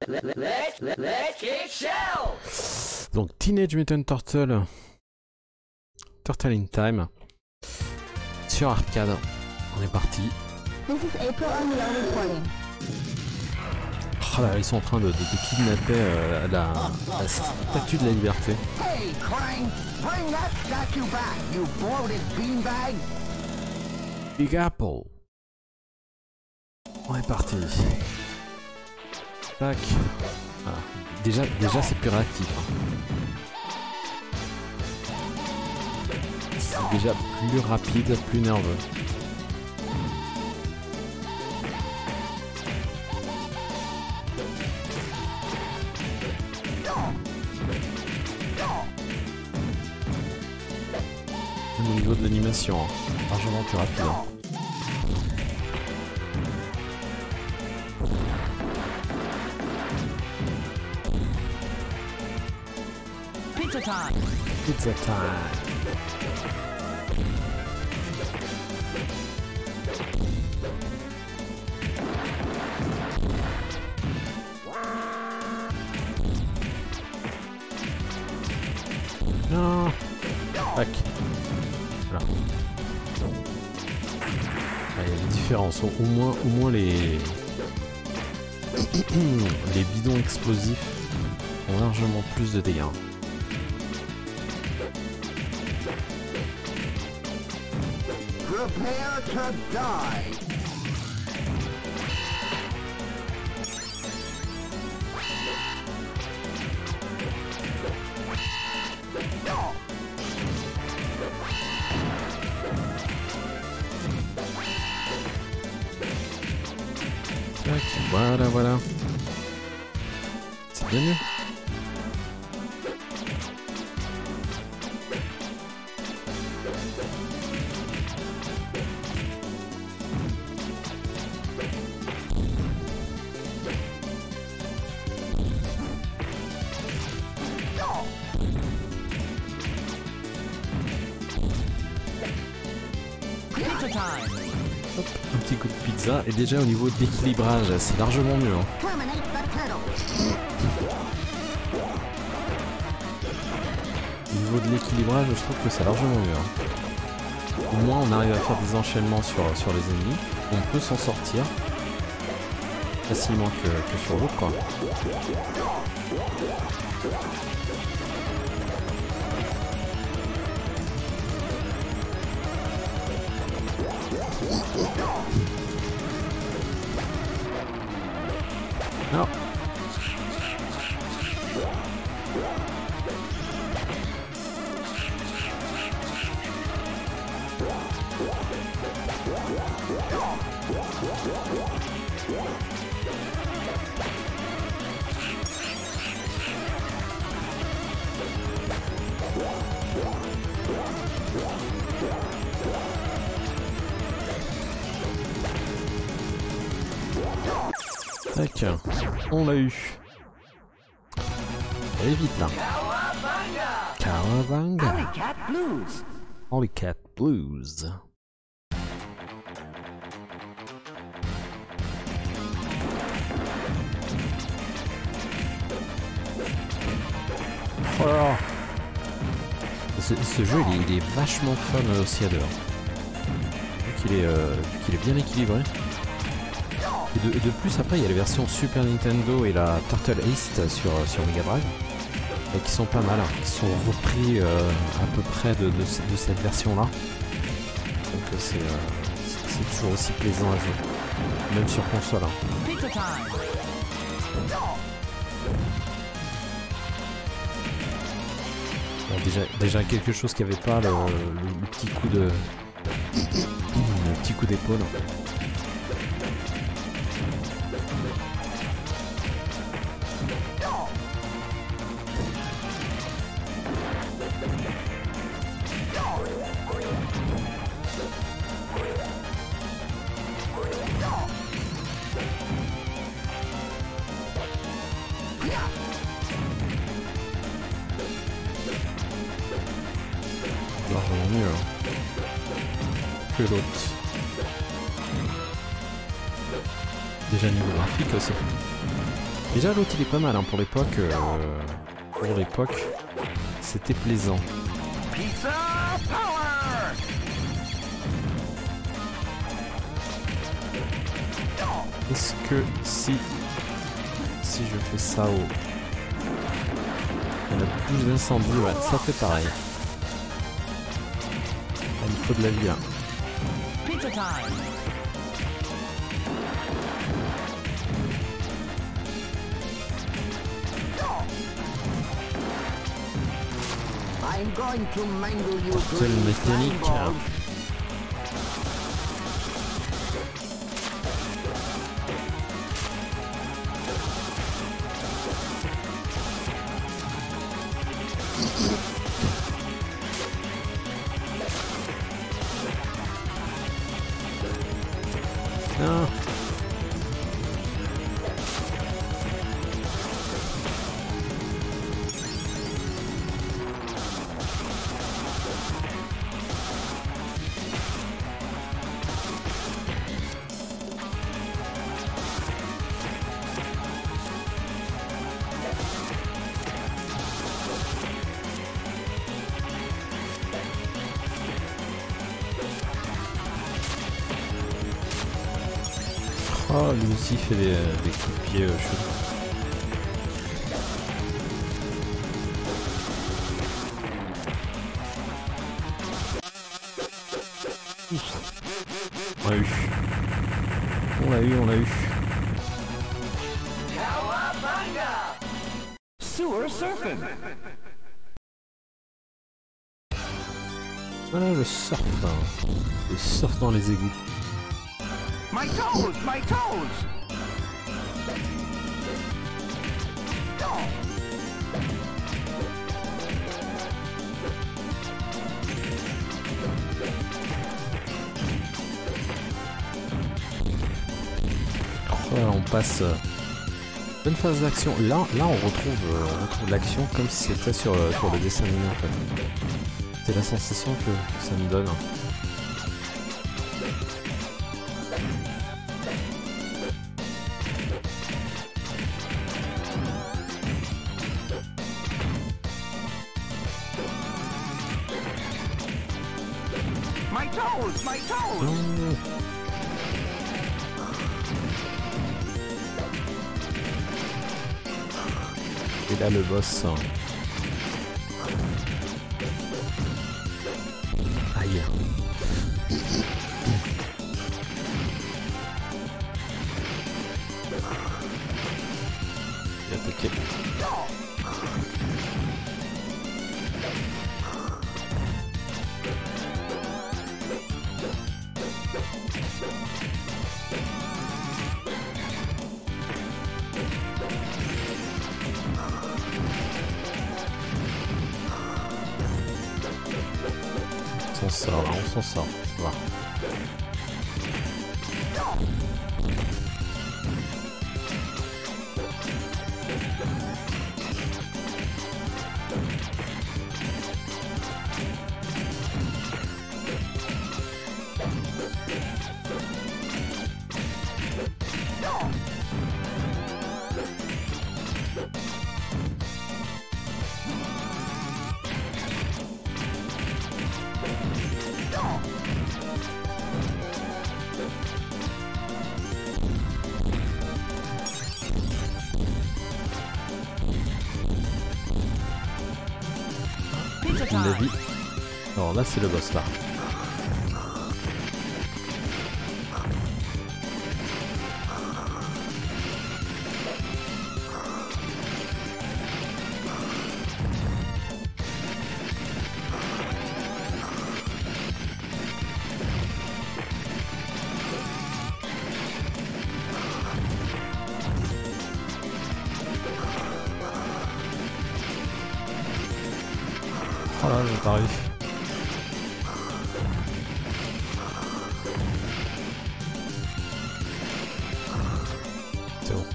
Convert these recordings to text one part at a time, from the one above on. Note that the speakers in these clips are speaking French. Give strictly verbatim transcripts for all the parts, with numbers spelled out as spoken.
Donc Teenage Mutant Turtle, Turtle in Time, sur arcade, on est parti. Oh là, ils sont en train de, de, de kidnapper euh, la, la statue de la liberté. Hey, Krang, bring that statue back, you bloated beanbag. Big Apple. On est parti. Tac. Ah, déjà, déjà c'est plus réactif. Hein. C'est déjà plus rapide, plus nerveux. Au niveau de l'animation, hein, largement plus rapide. Hein. Pizza time. Pizza time. Non. Tac. Voilà. Ah, il y a des différences. Au, au moins, au moins les les bidons explosifs ont largement plus de dégâts. Prepare to die. Tac, voilà, voilà. C'est bien mieux. Hop, un petit coup de pizza et déjà au niveau de l'équilibrage, c'est largement mieux. Hein. Au niveau de l'équilibrage, je trouve que c'est largement mieux. Hein. Au moins on arrive à faire des enchaînements sur, sur les ennemis. On peut s'en sortir facilement que, que sur l'autre quoi. Non. Tac, on l'a eu. Allez vite là. Cowabunga. Alley Cat Blues. Alley Cat Blues. Oh là là. Ce, ce jeu il est, il est vachement fun aussi à deux. Qu'il est, euh, qu'il est bien équilibré. Et de, et de plus après il y a les versions Super Nintendo et la Turtle East sur, sur Mega Drive et qui sont pas mal, hein, qui sont repris euh, à peu près de, de, de cette version là. Donc c'est euh, c'est toujours aussi plaisant à jouer, même sur console. Hein. Bon, déjà, déjà quelque chose qui avait pas le, le, le petit coup de le petit coup d'épaule. Largement mieux hein, que l'autre. Déjà niveau graphique aussi. Déjà l'autre il est pas mal hein, pour l'époque. Euh, pour l'époque, c'était plaisant. Pizza power! Est-ce que si si je fais ça au on a plus d'incendie, ouais, ça fait pareil. Il me faut de la vie là. Pizza time! I'm going to mangle you Quelle mécanique hein. Non. Oh, lui aussi fait des, des coups de pied euh, chelous. On l'a eu. On l'a eu, on l'a eu. Sewer surfing! Voilà le surf. Hein. Le surf dans les égouts. My toes! My toes! Voilà, on passe. Euh, bonne phase d'action. Là, là, on retrouve, euh, on retrouve l'action comme si c'était sur, euh, sur le dessin animé en fait. C'est la sensation que, que ça me donne. My toes! My toes! Mmh. Et là le boss. Hein. Aïe. Il a attaqué. On s'en sort là, on s'en sort, ça va. La vie. Alors là c'est le boss là. Oh là, je t'arrive. C'est bon.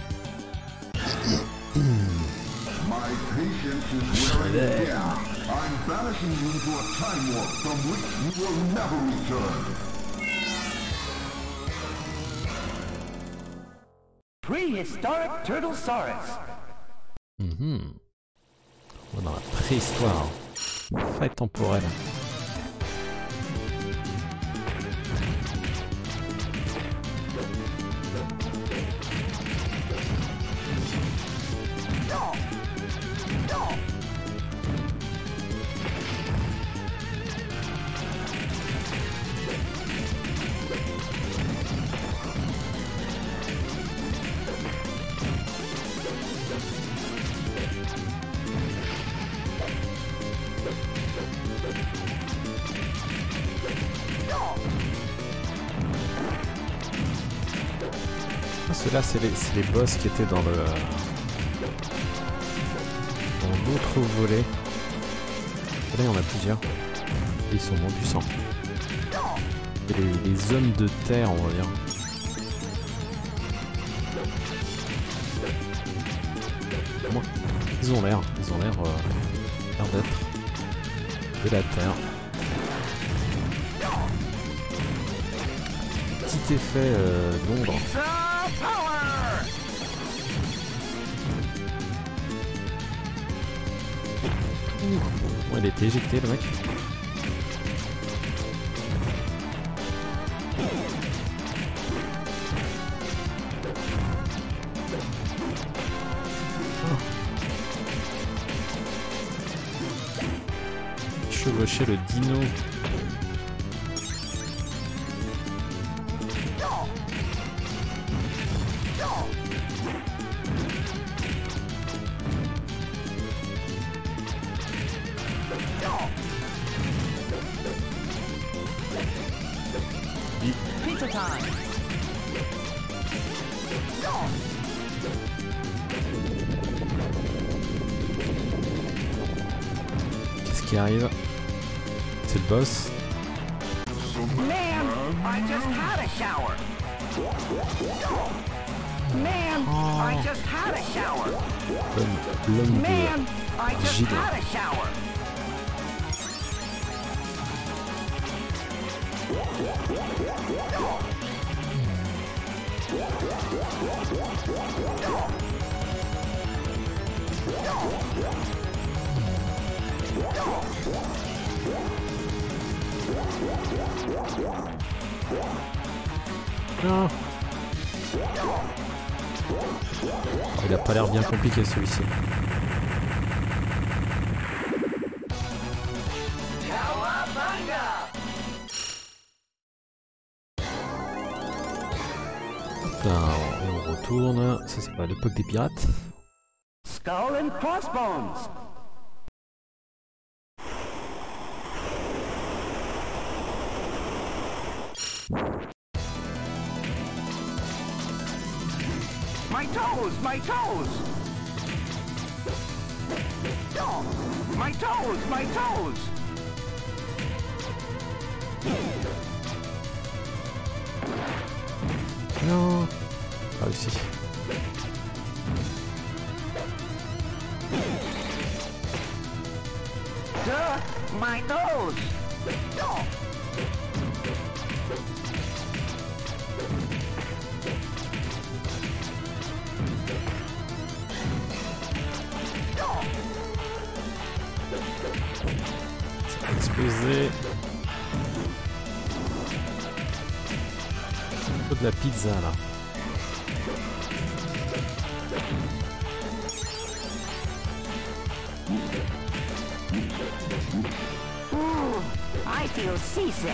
My patience is wearing down. I'm banishing you to a time warp from which you will never return. Prehistoric Turtlesaurus. Mm-hmm. On est dans la préhistoire. Faille temporelle. Ceux-là, c'est les, les boss qui étaient dans le dans l'autre volet. Là, il y en a plusieurs. Ils sont moins puissants. Et les, les hommes de terre, on va dire. Bon, ils ont l'air, ils ont l'air euh, d'être de la terre. Petit effet euh, d'ombre. Bon, il était éjecté le mec. Oh. Chevaucher le dino. Qu'est-ce qui arrive? C'est le boss. Man, I just had a shower. Man, Oh. I just had a shower. L'homme l'homme Man, I de just Gide. had a shower. Non. Oh, il a pas l'air bien compliqué celui-ci. Là, on retourne. Ça, c'est pas l'époque des pirates. Skull and crossbones. My toes, my toes. My toes, my toes. Non. Pas réussi. Duh, my nose. Ça a explosé. Un peu de la pizza là. Ooh, I feel seasick.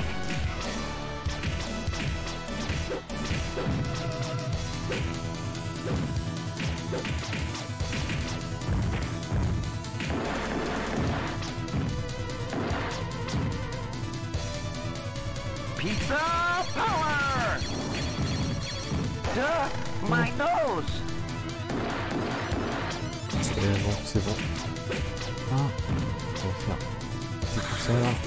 Pizza power! Duh, my nose! C'est bon, c'est bon. Ah, on va faire. C'est tout ça là.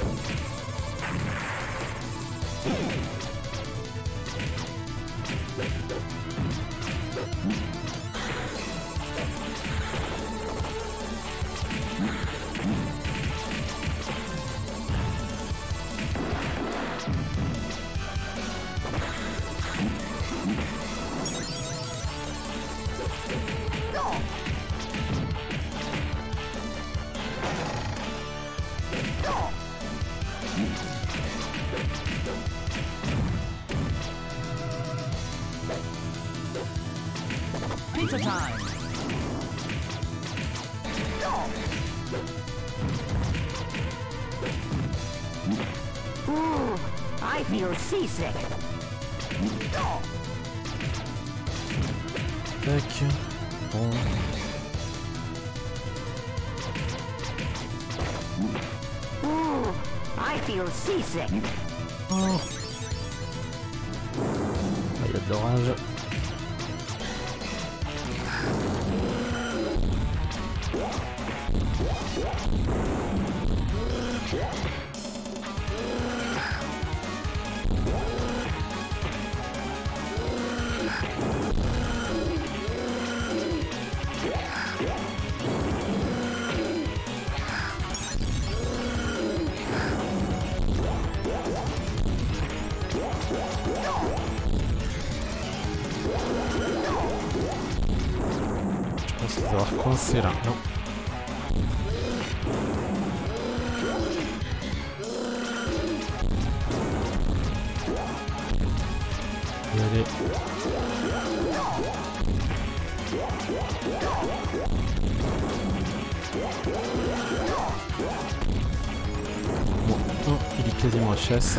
time. Ooh, I feel seasick. Tac. Bon. Ooh, I feel seasick. Oh. Ah, il y a de l'orage. Je pense qu'ils vont avoir coincé là. Non. Allez. Bon, oh, il est quasiment à chasse.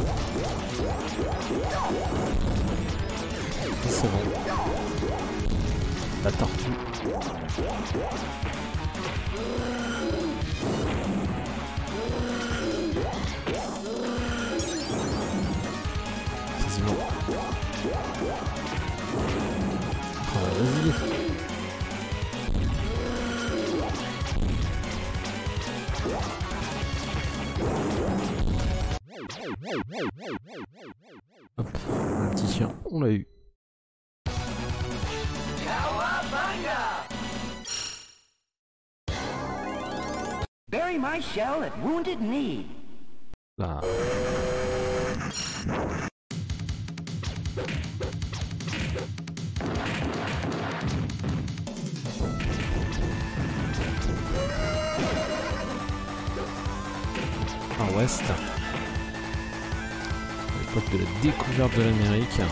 C'est bon. La tortue. Quasiment. Oh, vas-y. Hop, un petit chien, on l'a eu. Bury my shell at Wounded Knee. Là. En ouest. À l'époque de la découverte de l'Amérique.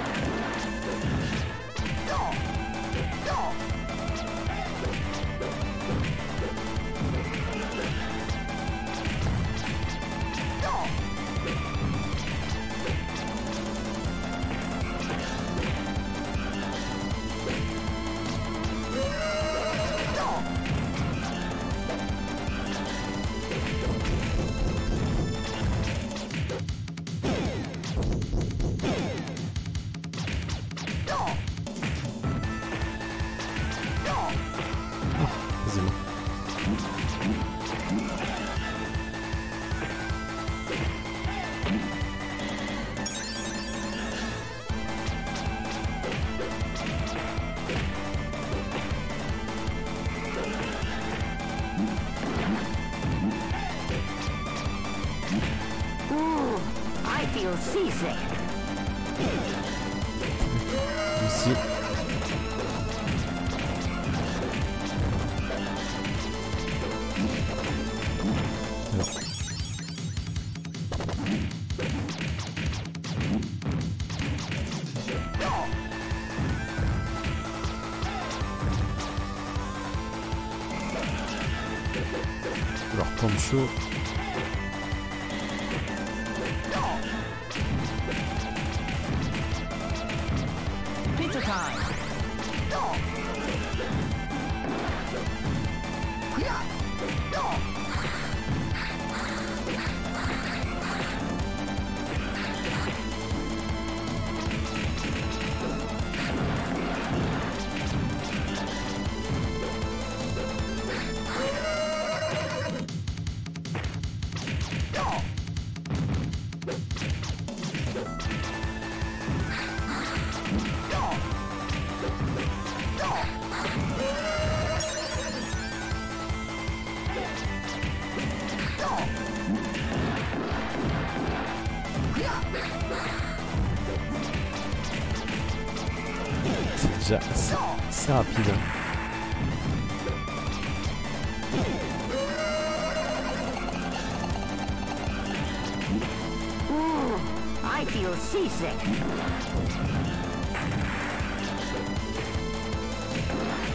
Quasiment. Ooh, I feel seasick. Ici. Leur poncho. Pizza time. C'est déjà assez, assez rapide. Ooh, I feel seasick.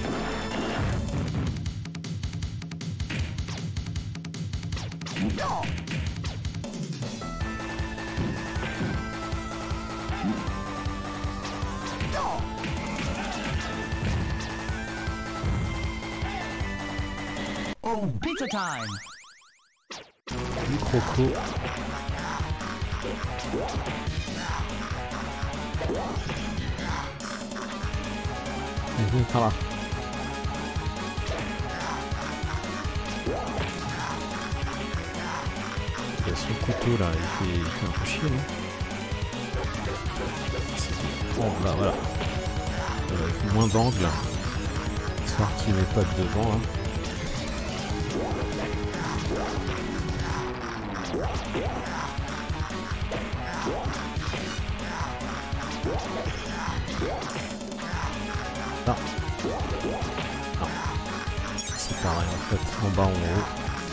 Oh, pizza time! Du croco. Et viens par là. Il y a son couteau là, il fait, il fait un peu chier non? Bon là voilà. Euh, moins d'angle. Histoire qu'il n'est pas de devant là. Non. Non. C'est pareil en fait, en bas en haut.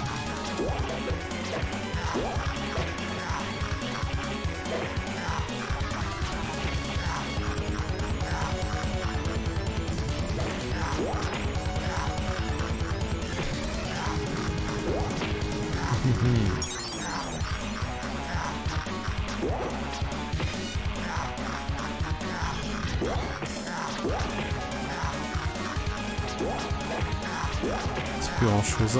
C'est plus grand chose.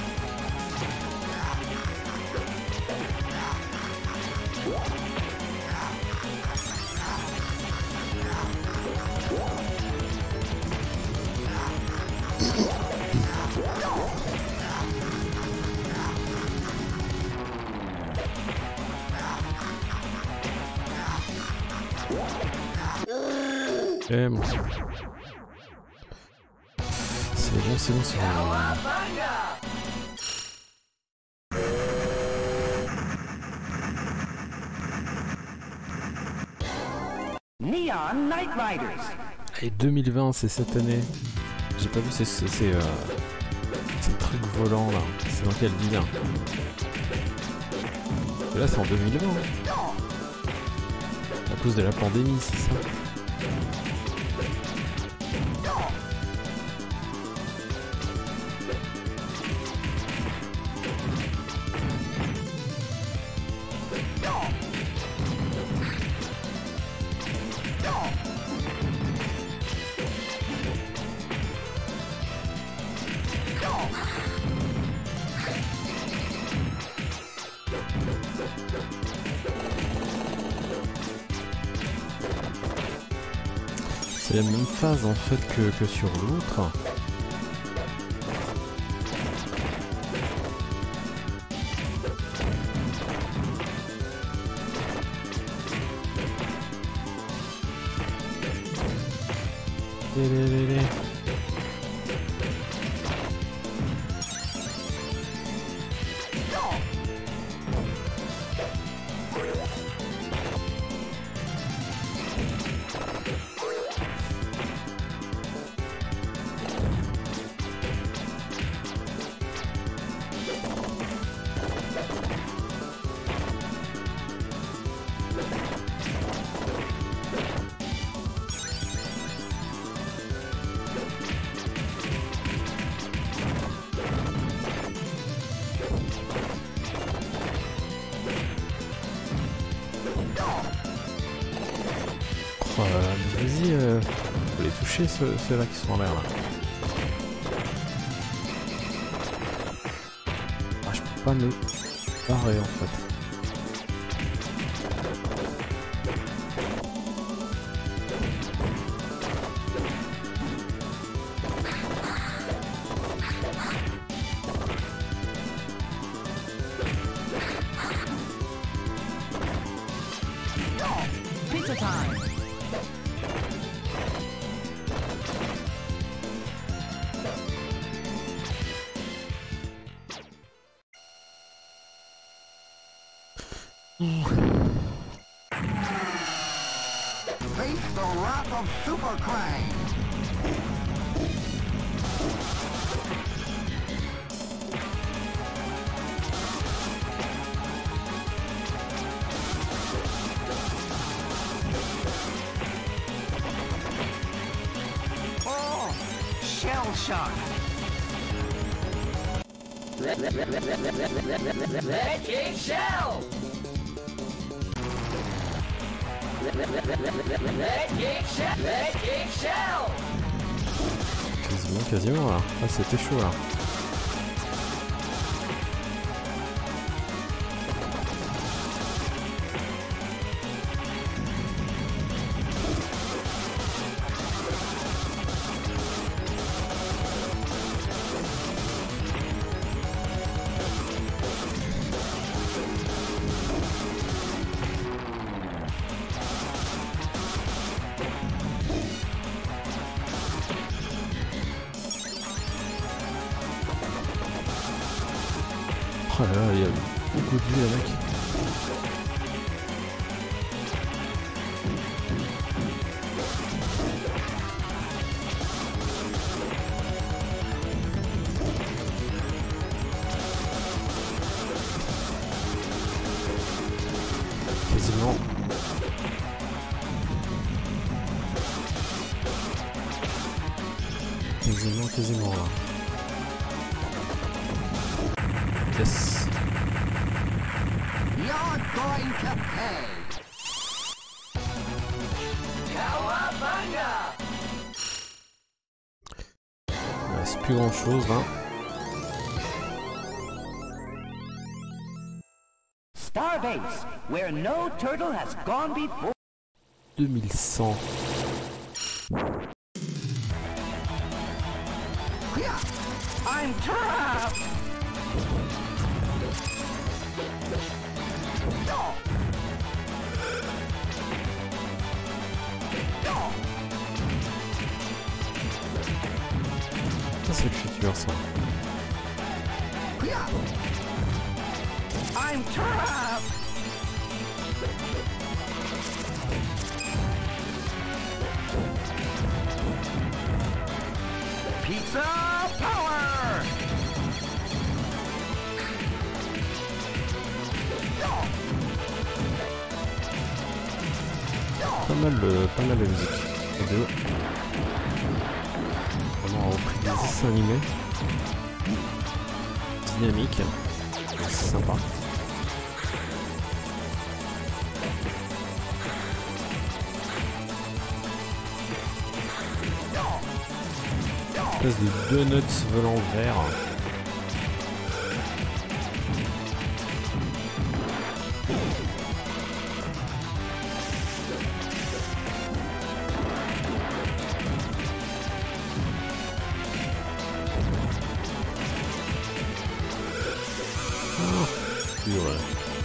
Et bon. C'est bon, c'est bon, c'est bon. Neon Night Riders. Et deux mille vingt, c'est cette année. J'ai pas vu ces, ces, ces, euh, ces trucs volants là. C'est dans quelle ville hein? Là, c'est en deux mille vingt. Hein. À cause de la pandémie, c'est ça? C'est la même phase en fait que, que sur l'autre. Lé, lé, lé, lé. Euh, Vas-y, euh, faut les toucher ceux, ceux-là qui sont en l'air là. Ah, je peux pas me barrer en fait. Pizza time. Face the wrath of Super Krang! Oh, shell shock. Magic Shell! Magic Shell! Magic Shell! Quasiment, quasiment là. Ah, c'était chaud là. Oh là là, il y a beaucoup de vie là, mec. Quasiment. Quasiment, quasiment là. Yes. You're going to pay. Cowabunga! Il reste plus grand chose là. Starbase, where no turtle has gone before. deux mille cent. I'm trapped. Ça c'est le futur ça. I'm trapped. Pizza power. Pas mal, euh, pas mal de musique. Vidéo. Vraiment repris des dessins animés. Dynamique. C'est sympa. Espèce de donuts volant vert. Purée.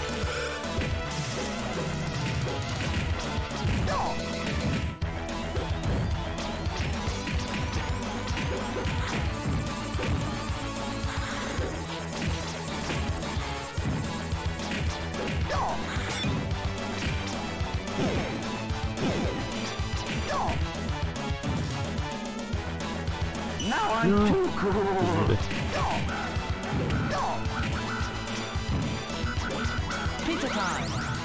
Now I'm too cool. Désolé. Pizza time.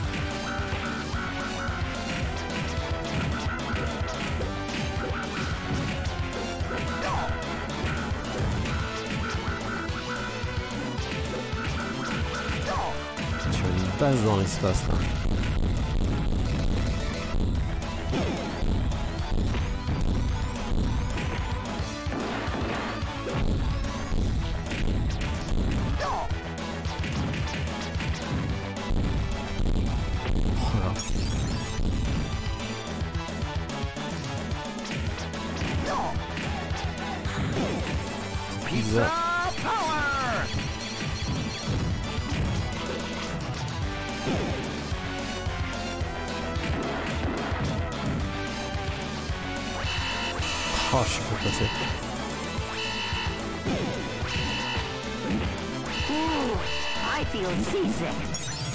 Tu as une base dans l'espace là. Voilà. Pizza. Power. Oh, je suis pas passé. Ooh, I feel seasick.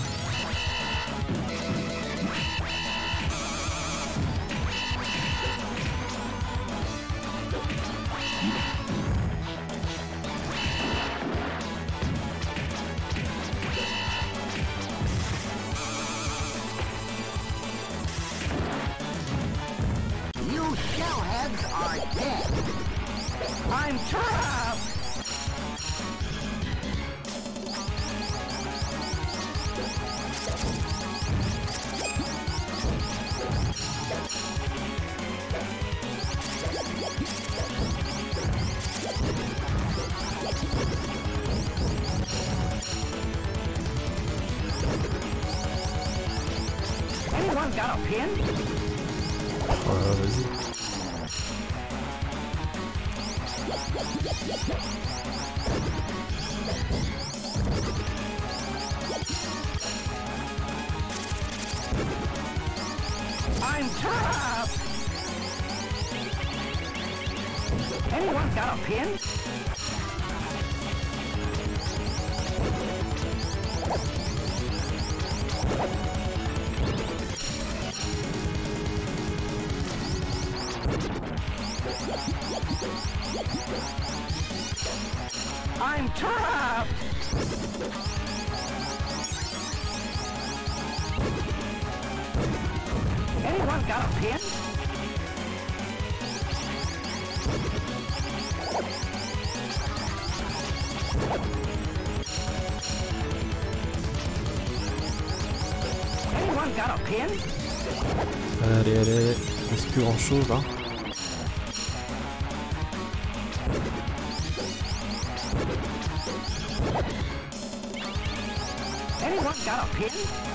You shellheads are dead. I'm trapped. Anyone got a pin? Oh là, vas-y. I'm trapped! Anyone got a pin? I'm trapped! Anyone got a pin? Anyone got a pin? Allez, allez, allez. Il reste plus grand chose là. Anyone got a pin?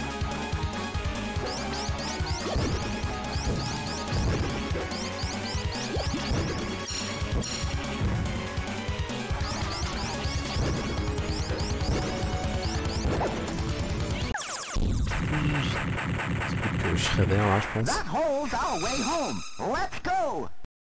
Que Shredder là, je pense. That hole's our way home. Let's go!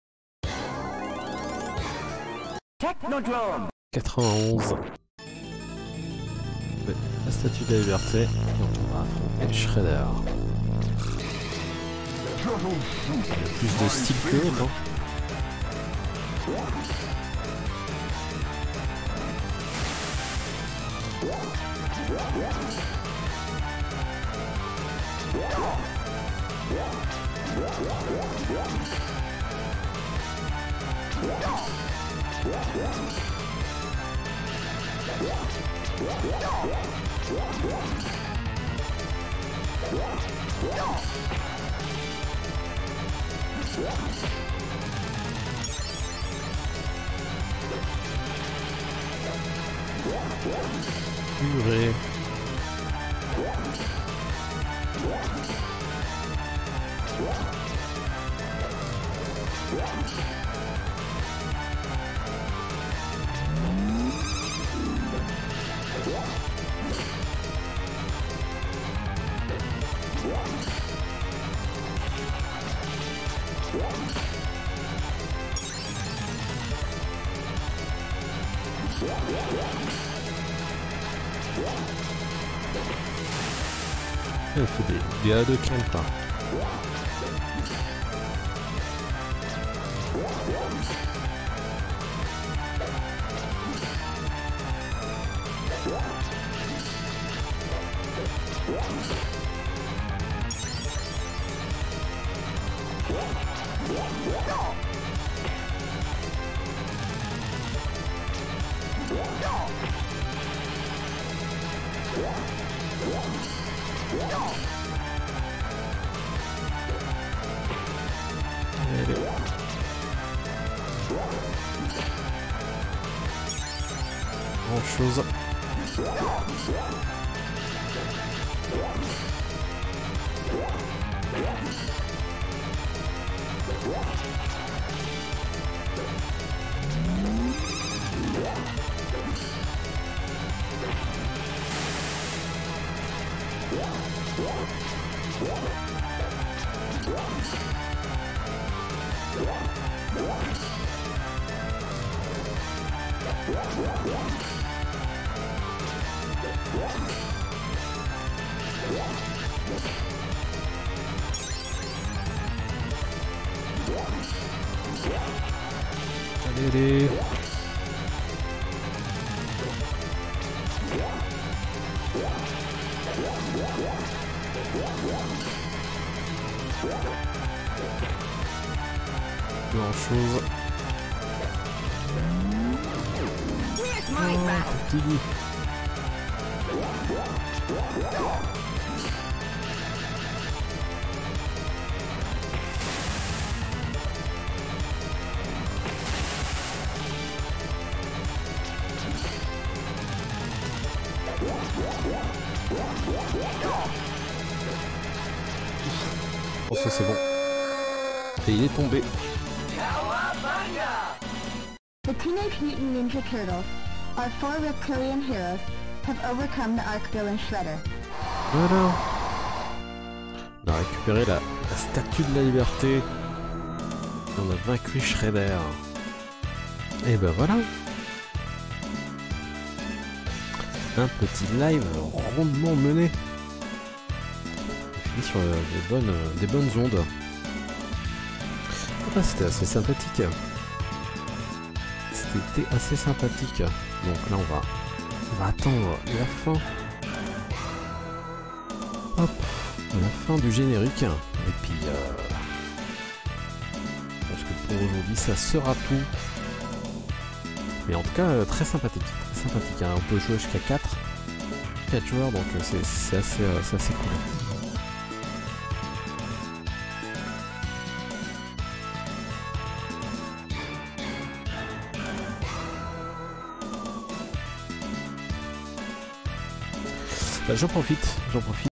Technodrome! quatre-vingt-onze. Ouais, la statue de la liberté. Et on va affronter Shredder. Il a plus de style que l'autre, hein. Purée. Il faut des, des A deux cam quoi. Allez. Grand chose. Allez, allez. Grand chose. Where's my back? Petit lit. Je pense que c'est bon. Et il est tombé. Cowabunga! The Teenage Mutant Ninja Turtles, our four reptilian heroes, have overcome the Arc Villain Shredder. Voilà. On a récupéré la, la statue de la liberté. Et on a vaincu Shredder. Et ben voilà. Un petit live rondement mené. On finit sur euh, des, bonnes, euh, des bonnes ondes. Ah, c'était assez sympathique. C'était assez sympathique. Donc là on va, on va attendre la fin. Hop, la fin du générique. Et puis euh, je pense que pour aujourd'hui ça sera tout. Mais en tout cas euh, très sympathique. Très sympathique. Hein. On peut jouer jusqu'à quatre joueurs, donc euh, c'est assez, euh, assez cool. Bah, j'en profite, j'en profite